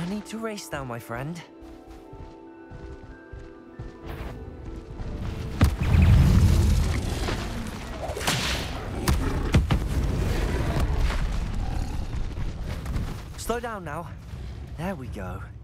No need to race now, my friend. Slow down now. There we go.